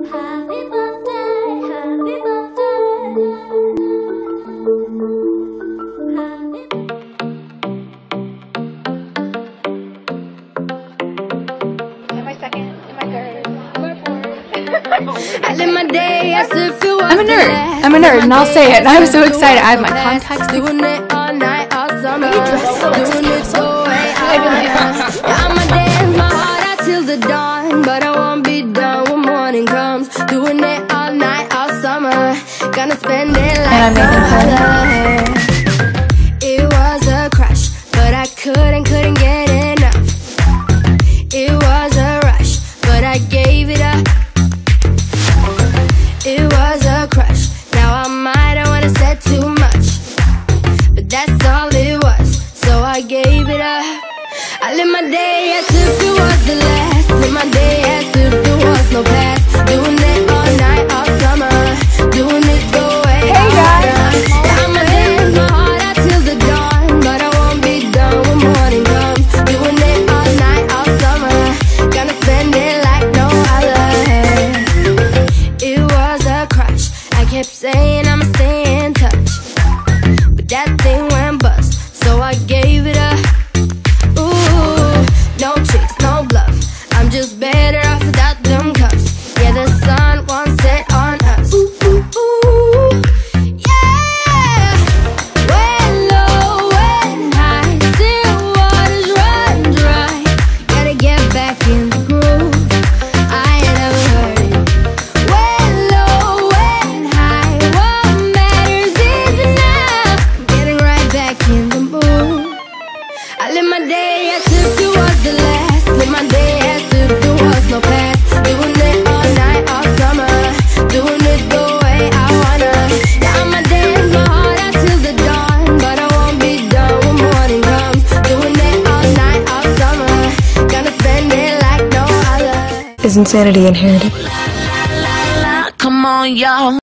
I'm a nerd, and I'll say it. And I was so excited. I have my contacts. Doing it all night, all summer. Doing it so way I'ma dance my heart out till the dawn, but I won't be done when morning comes. Doing it all night, all summer. Gonna spend it like no other. It was a crush, but I couldn't get enough. It was a rush, but I gave it up. It was a crush. Now I might have wanna said too much, but that's all it was, so I gave it up. I live my day as if it was the last. Live my day as if there was no past. Doing it all night, all summer. Doing it the way I wanna. I'ma dance my heart out till the dawn, but I won't be done when morning comes. Doing it all night, all summer. Gonna spend it like no other. It was a crush. I kept saying I'ma stay in touch, but that thing went bust, so I gave it up. Ooh, no tricks, no bluff. I'm just better off without them cuffs. Yeah, the sun won't set on us. Ooh, ooh, ooh. Yeah. When low, when high, still waters run dry. Gotta get back in the groove. I ain't never heard it. When low, when high, what matters is enough. Getting right back in the mood. I live my day as if it was the last. Live my day as if there was no past. Doing it all night, all summer. Doing it the way I wanna. Yeah, I'ma dance my heart out till the dawn, but I won't be done when morning comes. Doing it all night, all summer. Gonna spend it like no other. Is insanity inherited? Come on, y'all.